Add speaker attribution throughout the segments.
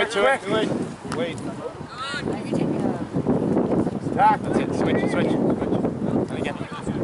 Speaker 1: Wait to it. Wait. Stop. That's it. Switch. And again.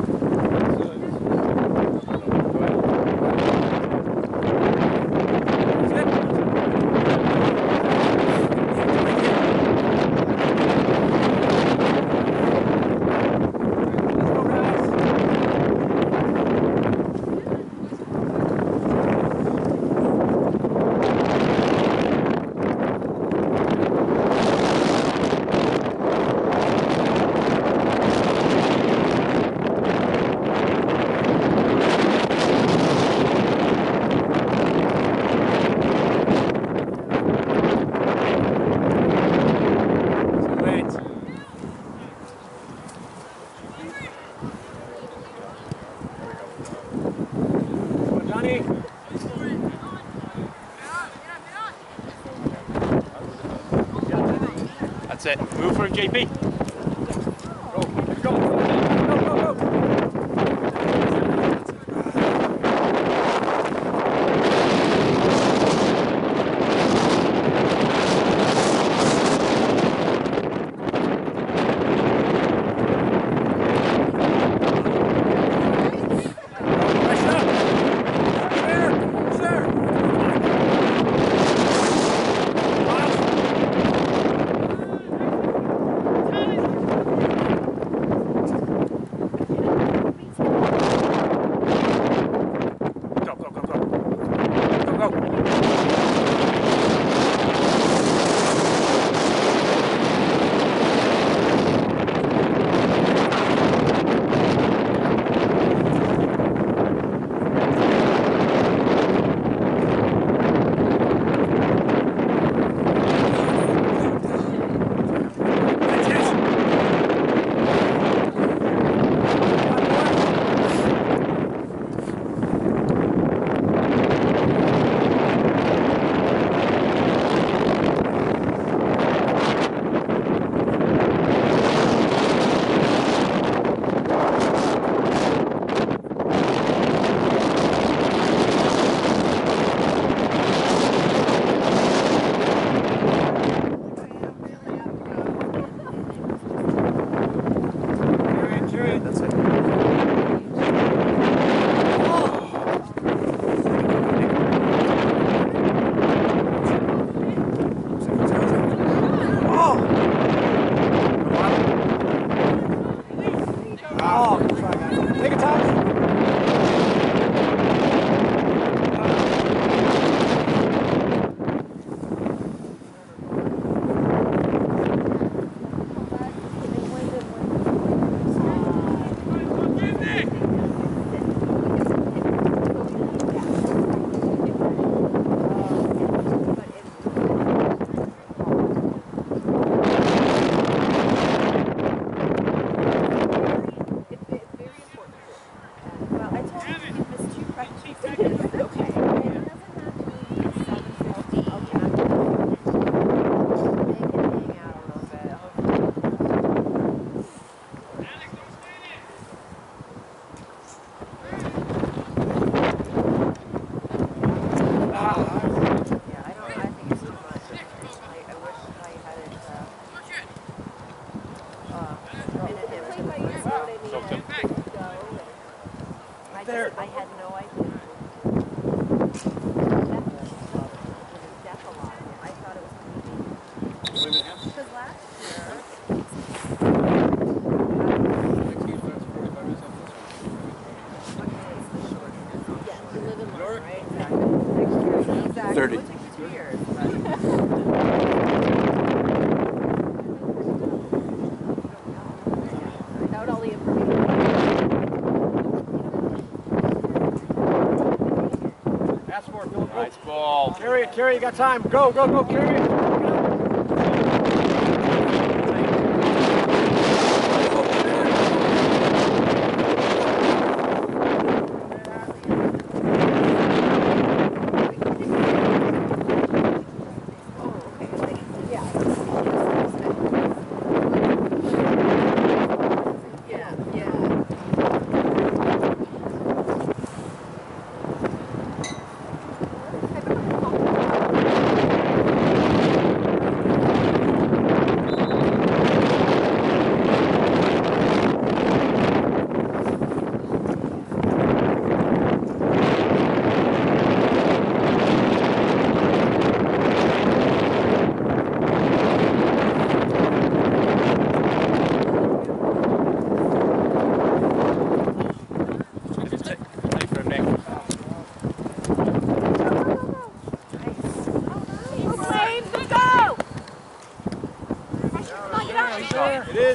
Speaker 1: That's it. Move for JP. Go.
Speaker 2: There. I had no idea. I thought it was because last year. Yeah, you live in London, right? Exactly. Next year, exactly.
Speaker 3: 30.
Speaker 2: It would take you 2 years. Without all the information.
Speaker 1: Nice ball.
Speaker 4: Carry it, you got time. Go, carry it. It is.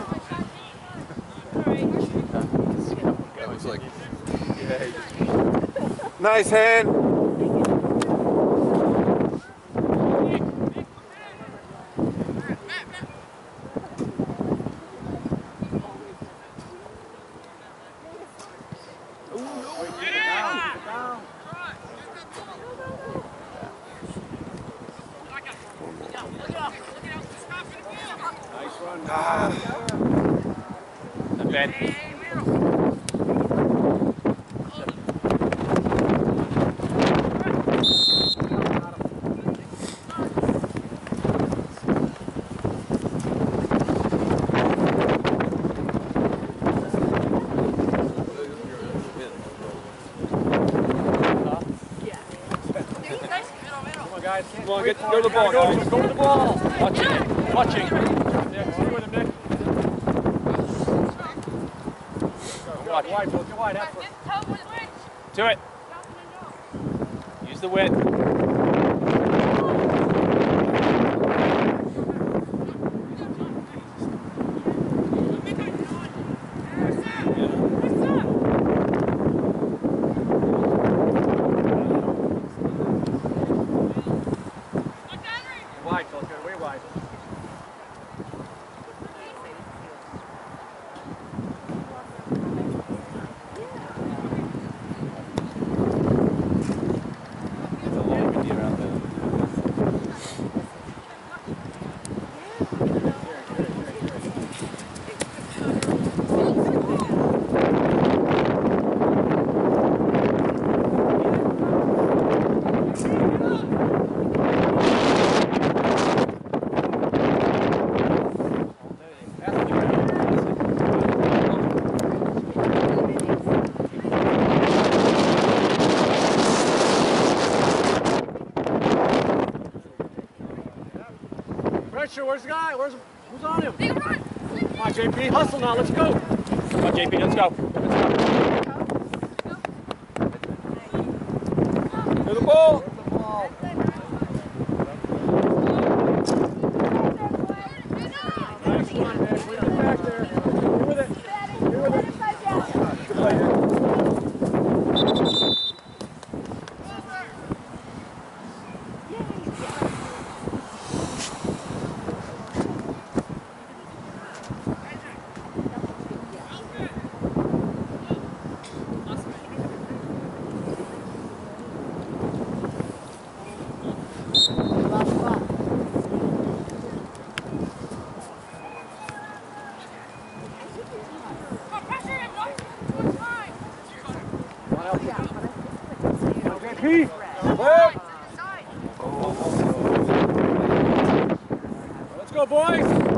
Speaker 1: It was like,
Speaker 3: Nice hand.
Speaker 4: Nice run.
Speaker 1: not bad.
Speaker 4: Come on, go to the ball, guys. Go to the ball.
Speaker 1: Watching. Watching.
Speaker 4: Nick, stay with him, Nick. Go wide, Bill. Go wide.
Speaker 1: To it. Use the width.
Speaker 4: Wide, Bill. Go way wide. Pressure, where's the guy? Who's on him? Come on, JP, hustle now, let's go.
Speaker 1: Come on, JP, let's go.
Speaker 3: To the ball.
Speaker 4: Nice one, man. Way back there. Get with it. Get with it. Good play, man. JP. Let's go, boys.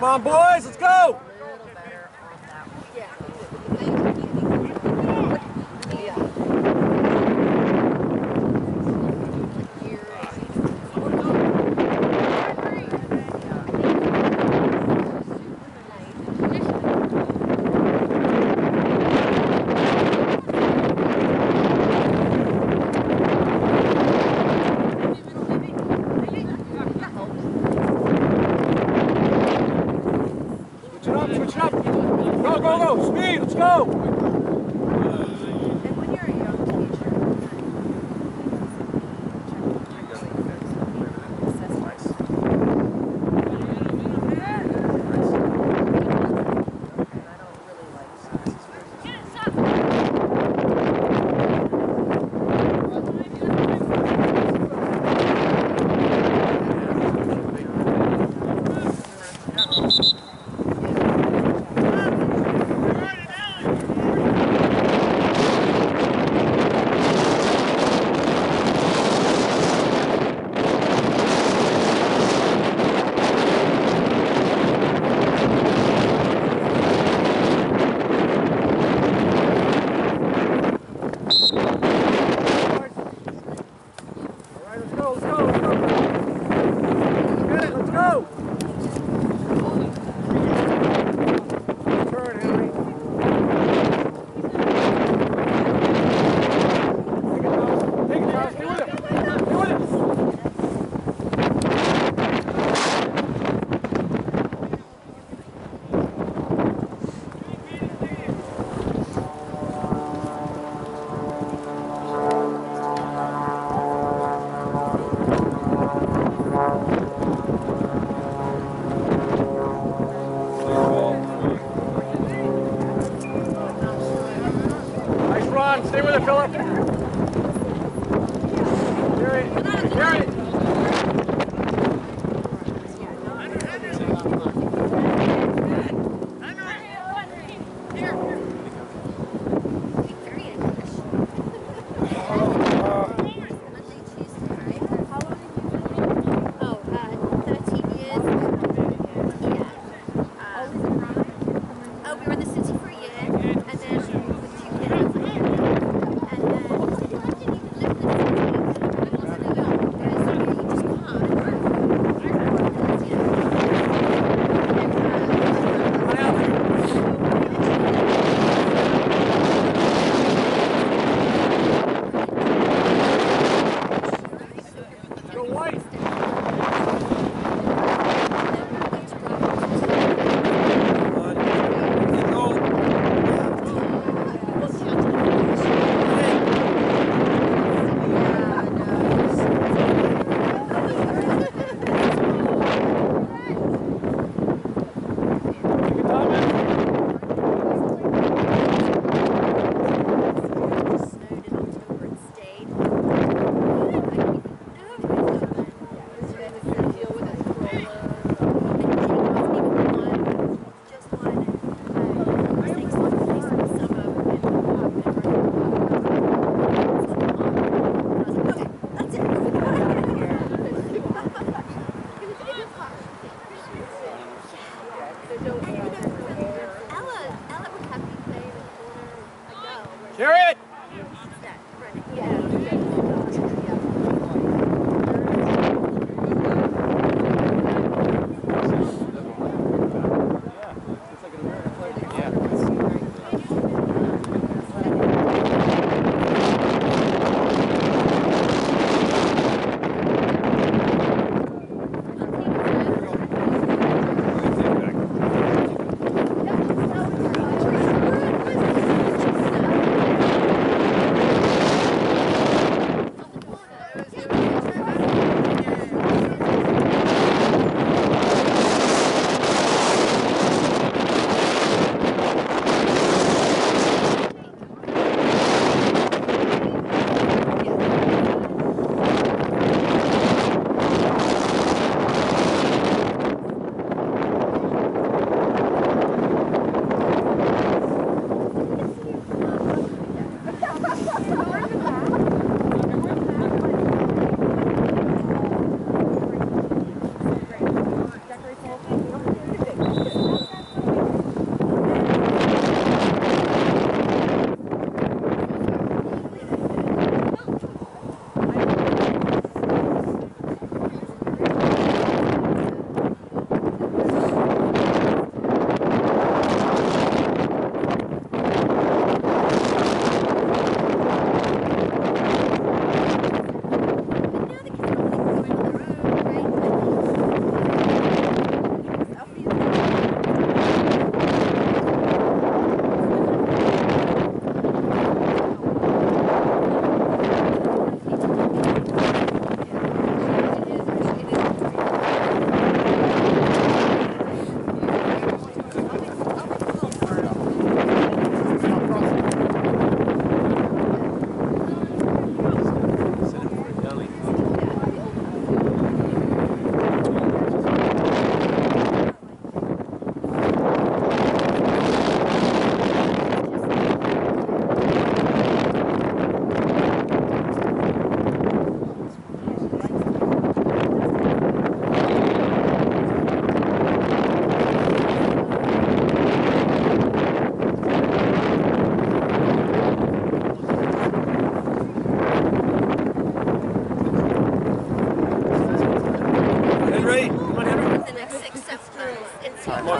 Speaker 4: on, boys, let's go! Switch it up! Go, go, go! Speed, let's go! Stay with it, Philip. Carry it. Carry it.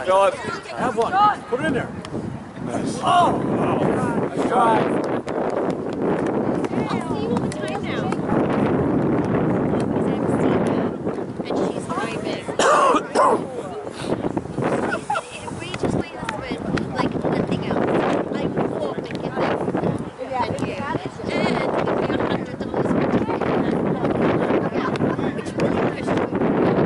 Speaker 3: Philip.
Speaker 4: Have one. Put it in there.
Speaker 3: Nice.
Speaker 4: Oh! Nice try.
Speaker 2: I'll see you all the time now. And she's driving. We just wait us with like nothing else. I would walk and get there than you. And it'd be $100 for ticket. Yeah, which really pushed me.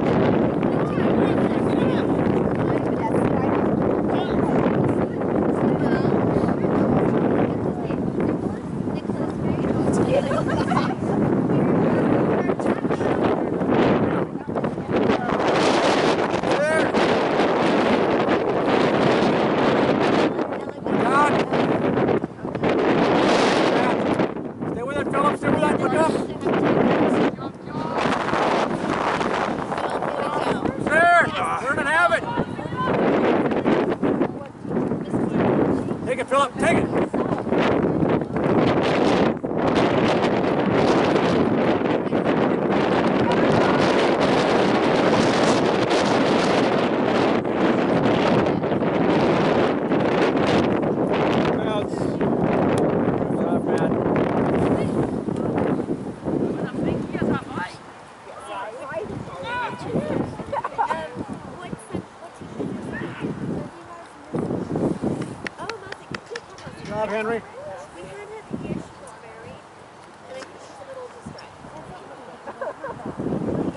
Speaker 4: Stay with it, Philip. Stay with that. Look up. There. Turn and have it. Take it, Philip. Take it. Good job, Henry.
Speaker 2: We had her the year she was married, and I think she's a little distracted.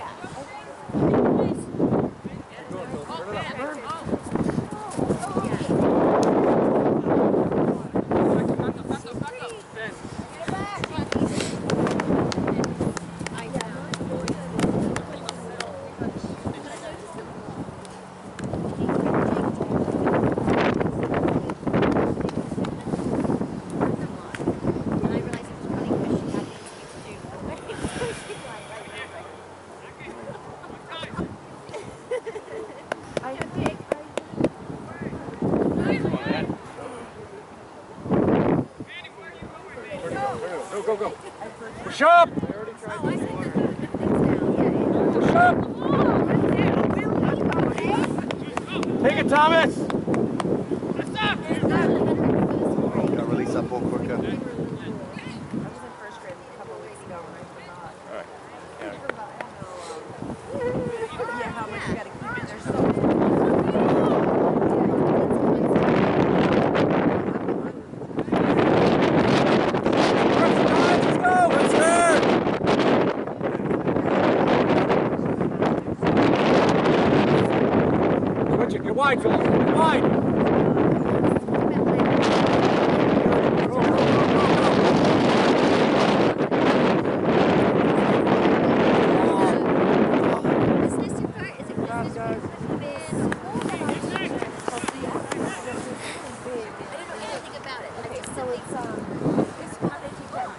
Speaker 4: Go, go. Push up. Push up. Take it, Thomas.
Speaker 3: Gotta release that ball quicker.
Speaker 2: I was in first grade a couple weeks ago when I
Speaker 3: All right.
Speaker 2: yeah, how much you gotta keep it. There's so
Speaker 4: Get wide, Philip. Get wide. Go, go, go,
Speaker 2: Is this your part? Is it this? I don't know anything about it. I just so it's how did you get?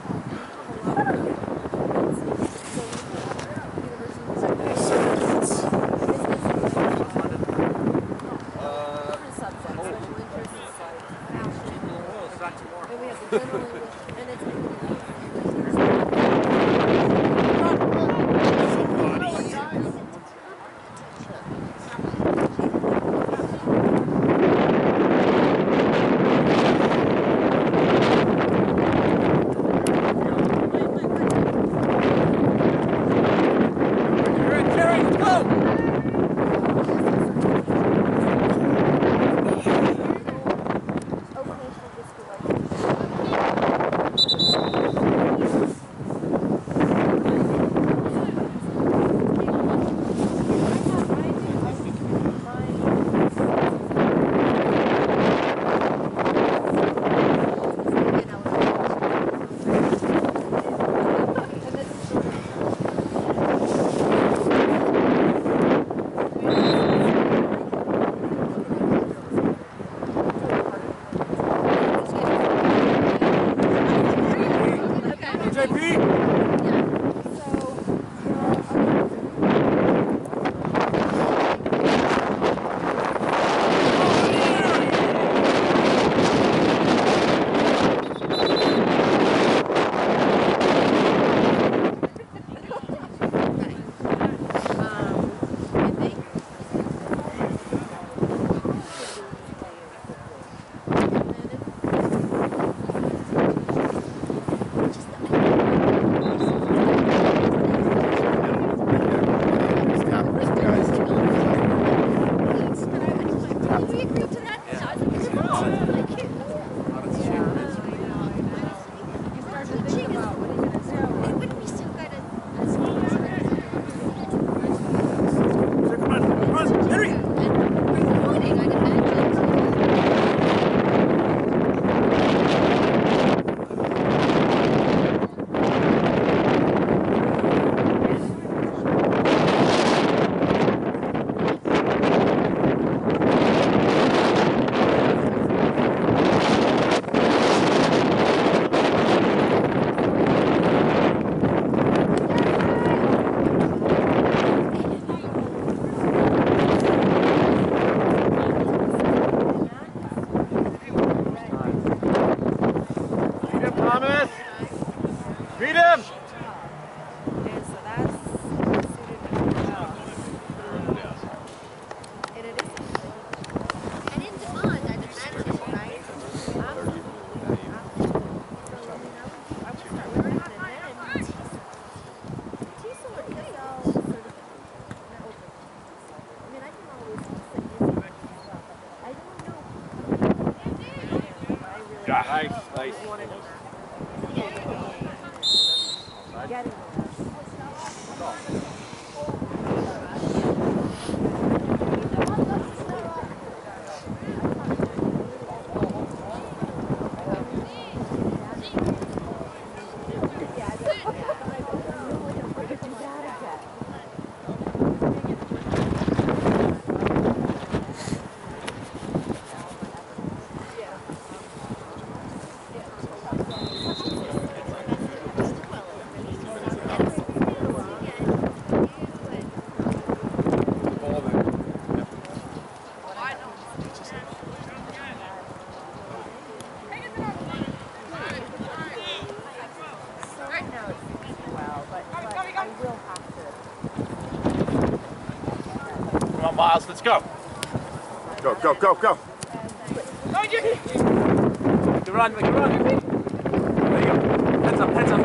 Speaker 1: Come on, Miles, let's go.
Speaker 3: Go, go, go, go.
Speaker 1: Make the run, make the run. There you go. Heads up, heads up.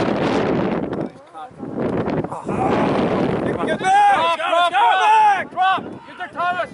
Speaker 4: Get back! Drop! Drop! Get there, Thomas!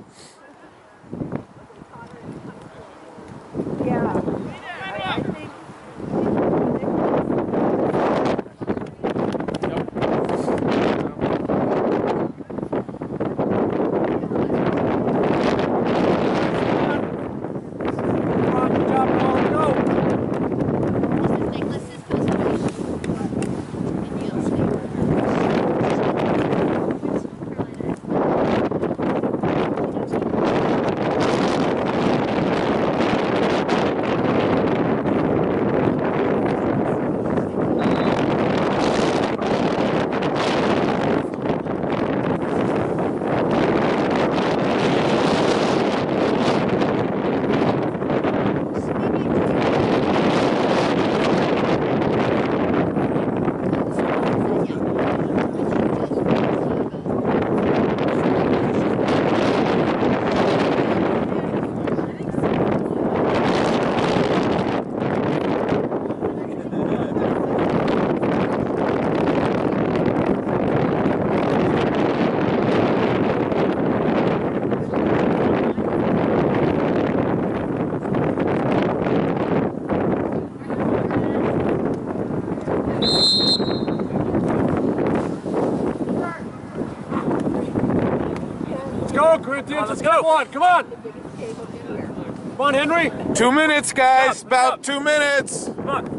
Speaker 4: Go, Corinthians, let's go. Come on. Come on, Henry.
Speaker 3: 2 minutes, guys. About 2 minutes.
Speaker 1: Come on.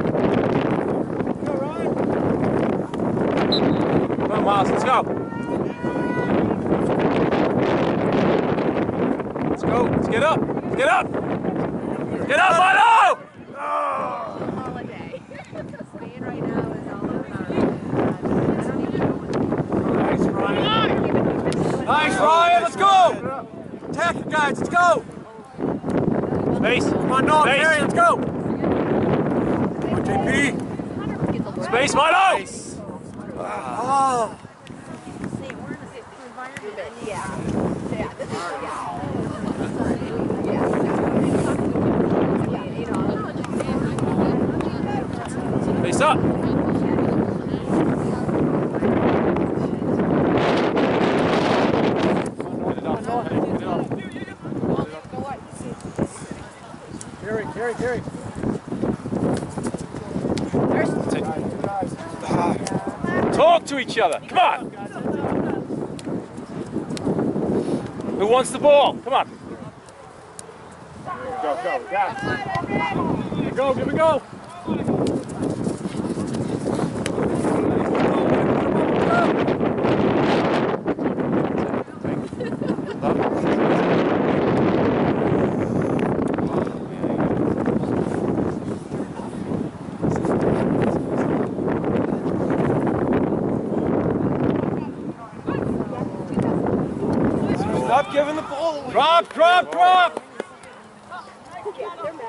Speaker 1: Come on, Miles, let's go. Let's go. Let's get up. Let's get up. Get up, Milo!
Speaker 2: Holiday. Spain right now is all about.
Speaker 4: Nice, Ryan. Nice, Ryan. Let's go. Attack it, guys. Let's go.
Speaker 1: Space.
Speaker 4: Come on, Noah.
Speaker 1: Space.
Speaker 4: Harry, let's go. Come on, JP.
Speaker 1: Space, Milo!
Speaker 2: See, we're in a safe environment. Yeah. Yeah. This is
Speaker 1: Face up.
Speaker 4: Carry.
Speaker 1: Talk to each other. Come on. Who wants the ball? Come on.
Speaker 4: Go. Yeah. Go, give it go.
Speaker 1: Stop giving the ball away.
Speaker 4: Drop.
Speaker 2: Yeah, they're mad.